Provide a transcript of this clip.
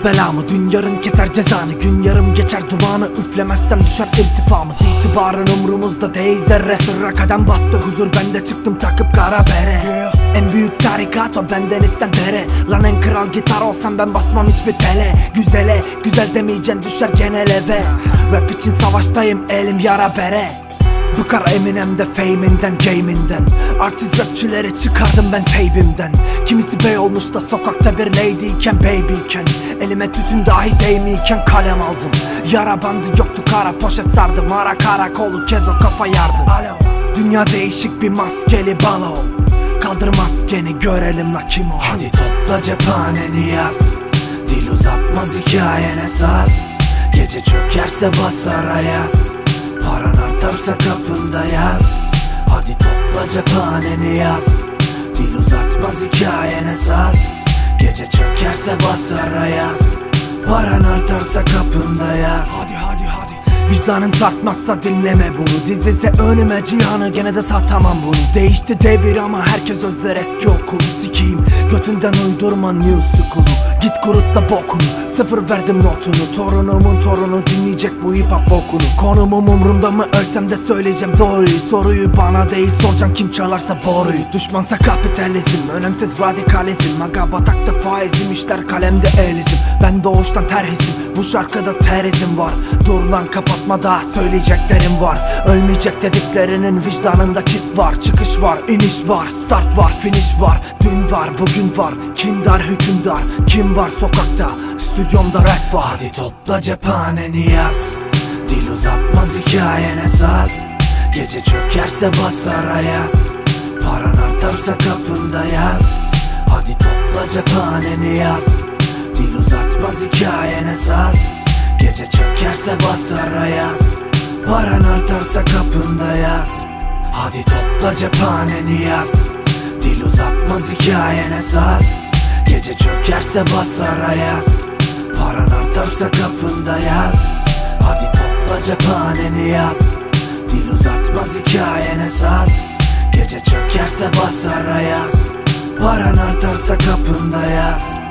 belamı, dün yarın keser cezanı. Gün yarım geçer dumanı, üflemezsem düşer irtifamız. İtibarın umrumuzda değil zerre, sırra kadem bastı huzur, ben de çıktım takıp kara bere. En büyük tarikat o, benden isten dere. Lan en kral gitar olsam ben basmam hiçbir tele. Güzele güzel demeyeceksin, düşer genel eve. Rap için savaştayım, elim yara bere. Bu kara Eminem'de fame'inden, game'inden. Artist rapçileri çıkardım ben teybimden. Kimisi bey olmuş da sokakta bir lady'yken, baby'yken. Elime tütün dahi değmiyken kalem aldım. Yara bandı yoktu, kara poşet sardım. Ara karakolu kez o kafa yardım. Alo. Dünya değişik bir maskeli balo. Kaldır maskeni görelim la kim o. Hadi topla cephaneni yaz. Dil uzatmaz hikayen esas. Gece çökerse basar ayaz. Paran artarsa kapında yaz. Hadi topla cephaneni yaz. Dil uzatmaz hikayen esas. Gece çökerse basar ayaz. Paran artarsa kapında yaz. Hadi hadi hadi. Vicdanın tartmazsa dinleme bunu. Dizilse önüme cihanı gene de satamam bunu. Değişti devir ama herkes özler eski okulu. Sikiyim götünden uydurma new school'u. Git kurut da bokunu, sıfır verdim notunu. Torunumun torunu dinleyecek bu hip hop bokunu. Konumum umrumda mı, ölsem de söyleyeceğim doğruyu. Soruyu bana değil soracağım, kim çalarsa boruyu. Düşmansa kapitalizm, önemsiz radikalizm. Aga batakta faizim, işler kalemde elizim. Ben doğuştan terhisim, bu şarkıda terizim var. Dur lan kapatma, daha söyleyeceklerim var. Ölmeyecek dediklerinin vicdanında kist var. Çıkış var, iniş var, start var, finish var. Dün var, bugün var, kindar hükümdar. Kim var sokakta, stüdyomda rap var. Hadi topla cephaneni yaz. Dil uzatmaz hikayen esas. Gece çökerse basar ayaz. Paran artarsa kapında yaz. Hadi topla cephaneni yaz. Dil uzatmaz hikayen esas. Gece çökerse basar ayaz. Paran artarsa kapında yaz. Hadi topla cephaneni yaz. Dil uzatmaz hikayen esas. Gece çökerse basar ayaz. Paran artarsa kapında yaz. Hadi topla cephaneni yaz. Dil uzatmaz hikayen esas. Gece çökerse basar ayaz. Paran artarsa kapında yaz.